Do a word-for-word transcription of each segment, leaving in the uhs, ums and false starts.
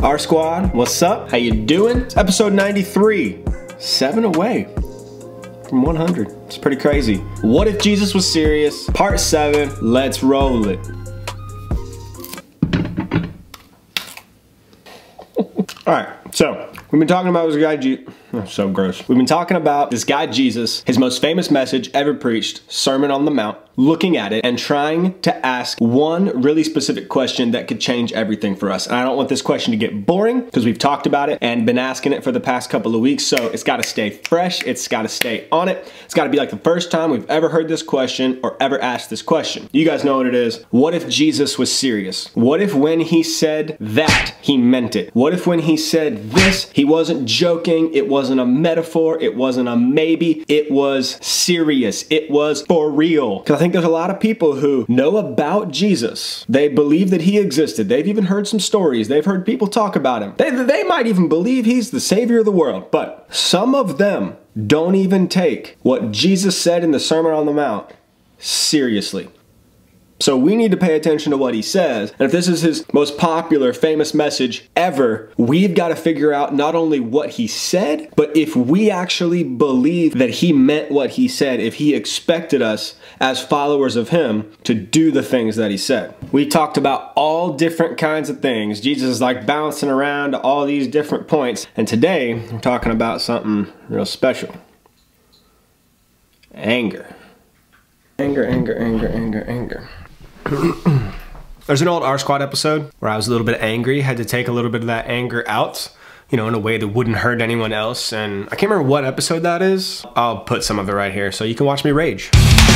R Squad, what's up? How you doing? It's episode ninety-three, seven away from one hundred. It's pretty crazy. What if Jesus was serious? Part seven, let's roll it. All right, so we've been talking about this guy, Je oh, so gross. We've been talking about this guy, Jesus, his most famous message ever preached, Sermon on the Mount, looking at it and trying to ask one really specific question that could change everything for us. And I don't want this question to get boring because we've talked about it and been asking it for the past couple of weeks. So it's got to stay fresh. It's got to stay on it. It's got to be like the first time we've ever heard this question or ever asked this question. You guys know what it is. What if Jesus was serious? What if when he said that, he meant it? What if when he said this, he wasn't joking? It wasn't a metaphor. It wasn't a maybe. It was serious. It was for real. Because I think there's a lot of people who know about Jesus. They believe that he existed. They've even heard some stories. They've heard people talk about him. They, they might even believe he's the savior of the world. But some of them don't even take what Jesus said in the Sermon on the Mount seriously. So we need to pay attention to what he says. And if this is his most popular, famous message ever, we've got to figure out not only what he said, but if we actually believe that he meant what he said, if he expected us as followers of him to do the things that he said. We talked about all different kinds of things. Jesus is like bouncing around to all these different points. And today, we're talking about something real special. Anger. Anger, anger, anger, anger, anger. There's an old R Squad episode where I was a little bit angry, had to take a little bit of that anger out, you know, in a way that wouldn't hurt anyone else. And I can't remember what episode that is. I'll put some of it right here so you can watch me rage.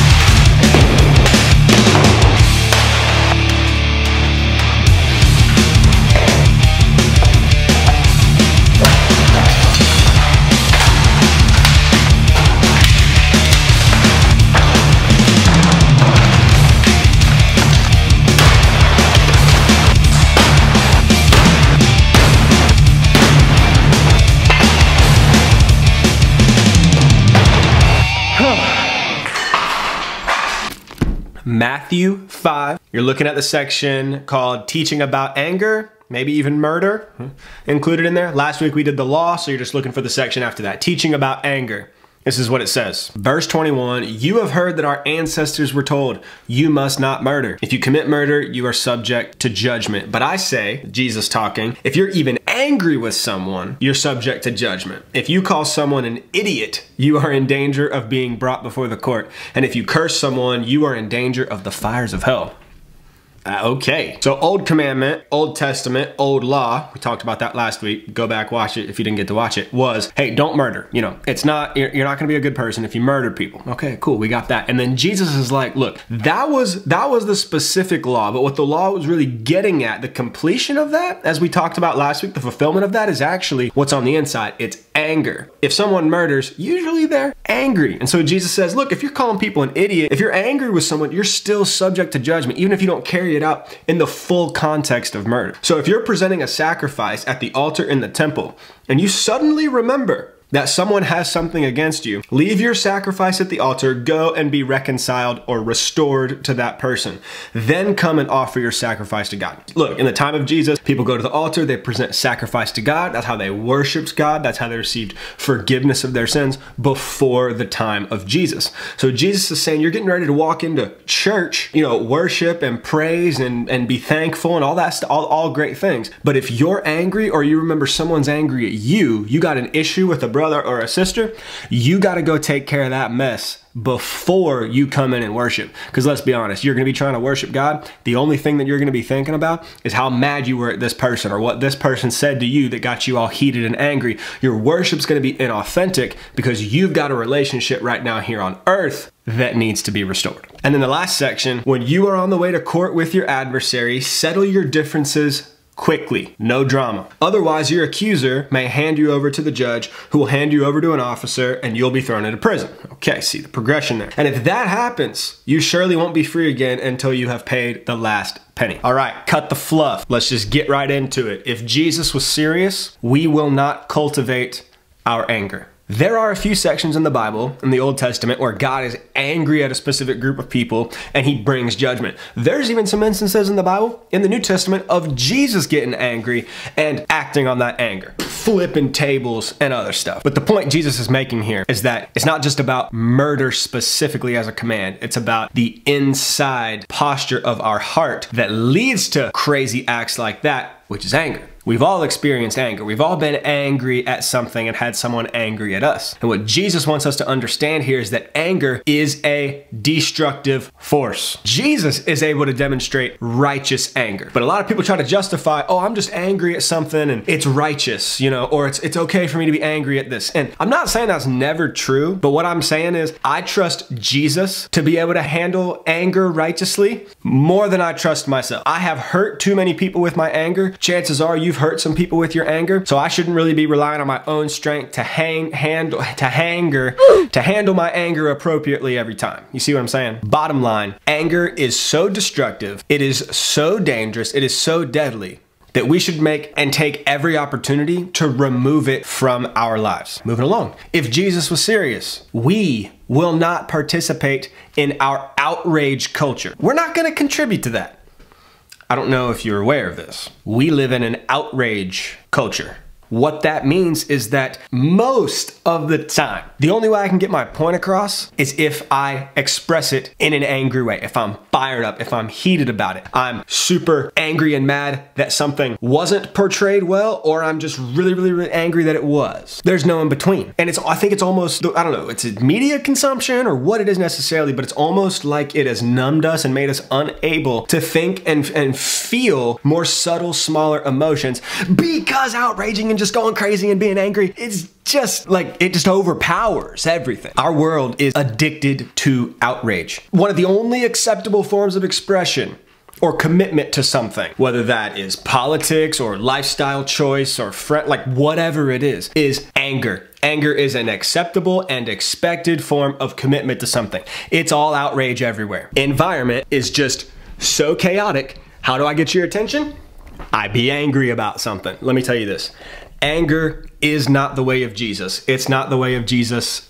Matthew five. You're looking at the section called Teaching About Anger, maybe even murder included in there. Last week we did the law, so you're just looking for the section after that. Teaching About Anger. This is what it says. Verse twenty-one, you have heard that our ancestors were told, you must not murder. If you commit murder, you are subject to judgment. But I say, Jesus talking, if you're even angry with someone, you're subject to judgment. If you call someone an idiot, you are in danger of being brought before the court. And if you curse someone, you are in danger of the fires of hell. Uh, okay, so Old Commandment, Old Testament, Old Law, we talked about that last week, go back, watch it if you didn't get to watch it, was, hey, don't murder. You know, it's not, you're, you're not gonna be a good person if you murder people. Okay, cool, we got that. And then Jesus is like, look, that was, that was the specific law, but what the law was really getting at, the completion of that, as we talked about last week, the fulfillment of that is actually what's on the inside. It's anger. If someone murders, usually they're angry. And so Jesus says, look, if you're calling people an idiot, if you're angry with someone, you're still subject to judgment, even if you don't carry it out in the full context of murder. So if you're presenting a sacrifice at the altar in the temple and you suddenly remember that someone has something against you, leave your sacrifice at the altar, go and be reconciled or restored to that person. Then come and offer your sacrifice to God. Look, in the time of Jesus, people go to the altar, they present sacrifice to God. That's how they worshiped God. That's how they received forgiveness of their sins before the time of Jesus. So Jesus is saying, you're getting ready to walk into church, you know, worship and praise and, and be thankful and all that stuff, all, all great things. But if you're angry or you remember someone's angry at you, you got an issue with a brother or a sister, you got to go take care of that mess before you come in and worship. Because let's be honest, you're going to be trying to worship God. The only thing that you're going to be thinking about is how mad you were at this person or what this person said to you that got you all heated and angry. Your worship's going to be inauthentic because you've got a relationship right now here on earth that needs to be restored. And in the last section, when you are on the way to court with your adversary, settle your differences quickly, no drama. Otherwise, your accuser may hand you over to the judge, who will hand you over to an officer, and you'll be thrown into prison. Okay, see the progression there. And if that happens, you surely won't be free again until you have paid the last penny. All right, cut the fluff. Let's just get right into it. If Jesus was serious, we will not cultivate our anger. There are a few sections in the Bible, in the Old Testament, where God is angry at a specific group of people and he brings judgment. There's even some instances in the Bible, in the New Testament, of Jesus getting angry and acting on that anger, flipping tables and other stuff. But the point Jesus is making here is that it's not just about murder specifically as a command. It's about the inside posture of our heart that leads to crazy acts like that, which is anger. We've all experienced anger. We've all been angry at something and had someone angry at us. And what Jesus wants us to understand here is that anger is a destructive force. Jesus is able to demonstrate righteous anger. But a lot of people try to justify, oh, I'm just angry at something and it's righteous, you know, or it's, it's okay for me to be angry at this. And I'm not saying that's never true, but what I'm saying is I trust Jesus to be able to handle anger righteously more than I trust myself. I have hurt too many people with my anger. Chances are you've hurt some people with your anger, so I shouldn't really be relying on my own strength to hang handle to hanger to handle my anger appropriately every time. You see what I'm saying? Bottom line, anger is so destructive, it is so dangerous, it is so deadly that we should make and take every opportunity to remove it from our lives. Moving along. If Jesus was serious, we will not participate in our outrage culture. We're not going to contribute to that. I don't know if you're aware of this. We live in an outrage culture. What that means is that most of the time, the only way I can get my point across is if I express it in an angry way. If I'm fired up, if I'm heated about it, I'm super angry and mad that something wasn't portrayed well, or I'm just really, really, really angry that it was. There's no in between. And it's, I think it's almost, I don't know, it's a media consumption or what it is necessarily, but it's almost like it has numbed us and made us unable to think and, and feel more subtle, smaller emotions, because outraging and just going crazy and being angry, it's just like, it just overpowers everything. Our world is addicted to outrage. One of the only acceptable forms of expression or commitment to something, whether that is politics or lifestyle choice or friend, like whatever it is, is anger. Anger is an acceptable and expected form of commitment to something. It's all outrage everywhere. Environment is just so chaotic. How do I get your attention? I be angry about something. Let me tell you this. Anger is not the way of Jesus. It's not the way of Jesus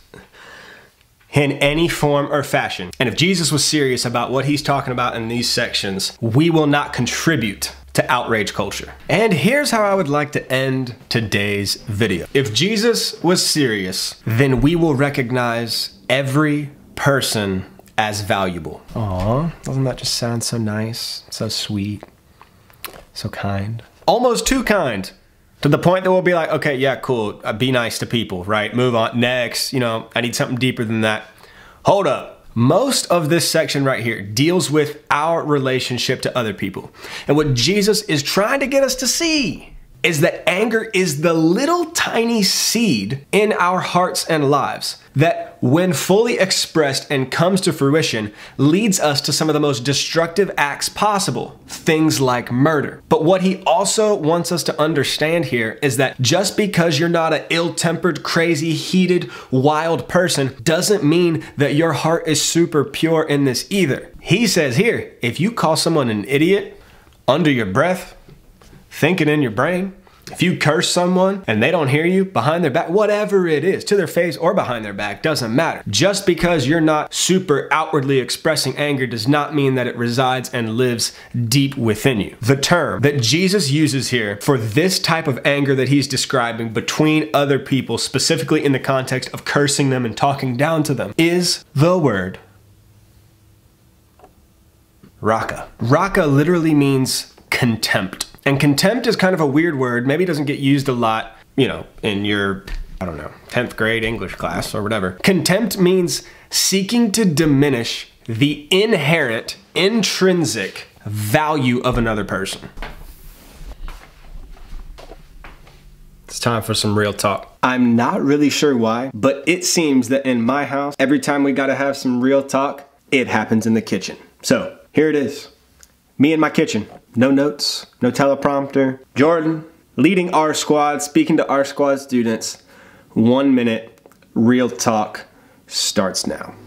in any form or fashion. And if Jesus was serious about what he's talking about in these sections, we will not contribute to outrage culture. And here's how I would like to end today's video. If Jesus was serious, then we will recognize every person as valuable. Aw, doesn't that just sound so nice, so sweet, so kind? Almost too kind. To the point that we'll be like, okay, yeah, cool, uh, be nice to people, right? Move on, next, you know, I need something deeper than that. Hold up. Most of this section right here deals with our relationship to other people. And what Jesus is trying to get us to see is that anger is the little tiny seed in our hearts and lives that, when fully expressed and comes to fruition, leads us to some of the most destructive acts possible, things like murder. But what he also wants us to understand here is that just because you're not an ill-tempered, crazy, heated, wild person doesn't mean that your heart is super pure in this either. He says here, if you call someone an idiot under your breath, thinking in your brain, if you curse someone and they don't hear you behind their back, whatever it is, to their face or behind their back, doesn't matter. Just because you're not super outwardly expressing anger does not mean that it resides and lives deep within you. The term that Jesus uses here for this type of anger that he's describing between other people, specifically in the context of cursing them and talking down to them, is the word raka. Raka literally means contempt. And contempt is kind of a weird word. Maybe it doesn't get used a lot, you know, in your, I don't know, tenth grade English class or whatever. Contempt means seeking to diminish the inherent, intrinsic value of another person. It's time for some real talk. I'm not really sure why, but it seems that in my house, every time we gotta have some real talk, it happens in the kitchen. So, here it is. Me in my kitchen. No notes, no teleprompter. Jordan, leading our squad, speaking to our squad students. One minute, real talk starts now.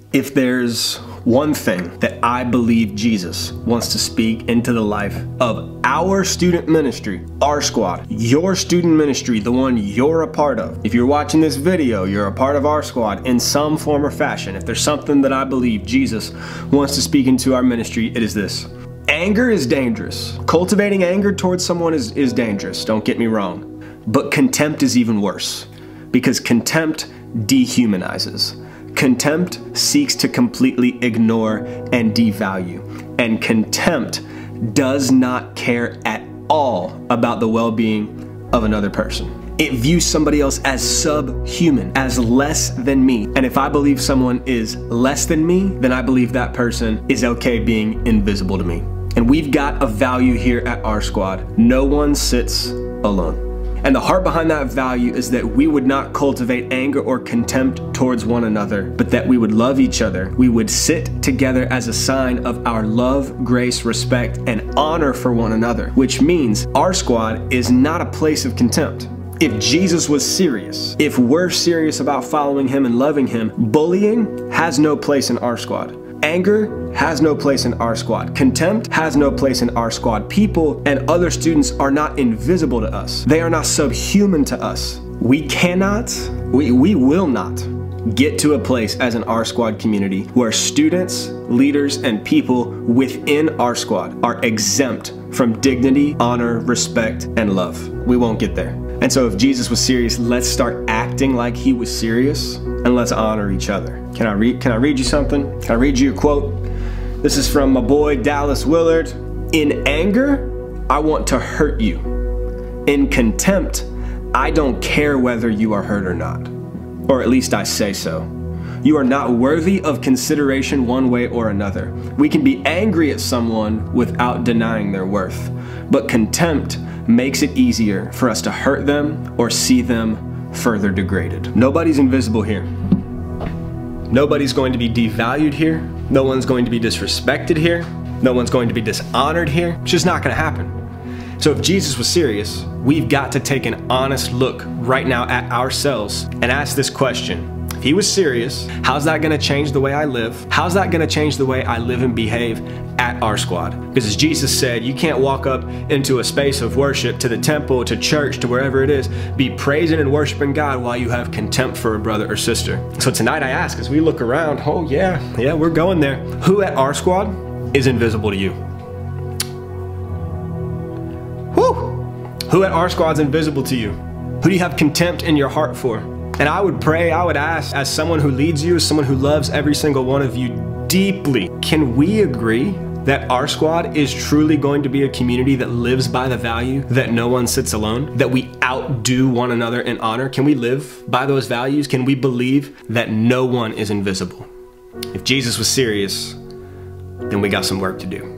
If there's one thing that I believe Jesus wants to speak into the life of our student ministry, our squad, your student ministry, the one you're a part of. If you're watching this video, you're a part of our squad in some form or fashion. If there's something that I believe Jesus wants to speak into our ministry, it is this. Anger is dangerous. Cultivating anger towards someone is, is dangerous, don't get me wrong. But contempt is even worse, because contempt dehumanizes. Contempt seeks to completely ignore and devalue, and contempt does not care at all about the well-being of another person. It views somebody else as subhuman, as less than me. And if I believe someone is less than me, then I believe that person is okay being invisible to me. And we've got a value here at our squad. No one sits alone. And the heart behind that value is that we would not cultivate anger or contempt towards one another, but that we would love each other. We would sit together as a sign of our love, grace, respect, and honor for one another, which means our squad is not a place of contempt. If Jesus was serious, if we're serious about following him and loving him, bullying has no place in our squad. Anger has no place in our squad. Contempt has no place in our squad. People and other students are not invisible to us. They are not subhuman to us. We cannot, we, we will not get to a place as an R Squad community where students, leaders, and people within our squad are exempt from dignity, honor, respect, and love. We won't get there. And so if Jesus was serious, let's start acting like he was serious, and let's honor each other. Can I read, can I read you something? Can I read you a quote? This is from my boy Dallas Willard. In anger, I want to hurt you. In contempt, I don't care whether you are hurt or not. Or at least I say so. You are not worthy of consideration one way or another. We can be angry at someone without denying their worth. But contempt makes it easier for us to hurt them or see them further degraded. Nobody's invisible here. Nobody's going to be devalued here. No one's going to be disrespected here. No one's going to be dishonored here. It's just not going to happen. So if Jesus was serious, we've got to take an honest look right now at ourselves and ask this question. If he was serious, how's that going to change the way I live? How's that going to change the way I live and behave at our squad? Because as Jesus said, you can't walk up into a space of worship, to the temple, to church, to wherever it is, be praising and worshiping God while you have contempt for a brother or sister. So tonight I ask, as we look around, oh yeah, yeah, we're going there. Who at our squad is invisible to you? Whew! Who at our squad's invisible to you? Who do you have contempt in your heart for? And I would pray, I would ask, as someone who leads you, as someone who loves every single one of you deeply, can we agree that our squad is truly going to be a community that lives by the value that no one sits alone, that we outdo one another in honor? Can we live by those values? Can we believe that no one is invisible? If Jesus was serious, then we got some work to do.